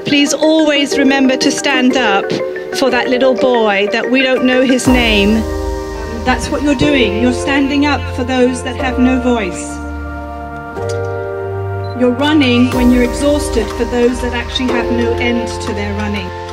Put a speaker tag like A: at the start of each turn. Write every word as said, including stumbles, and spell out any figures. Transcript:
A: Please always remember to stand up for that little boy that we don't know his name. That's what you're doing. You're standing up for those that have no voice. You're running when you're exhausted for those that actually have no end to their running.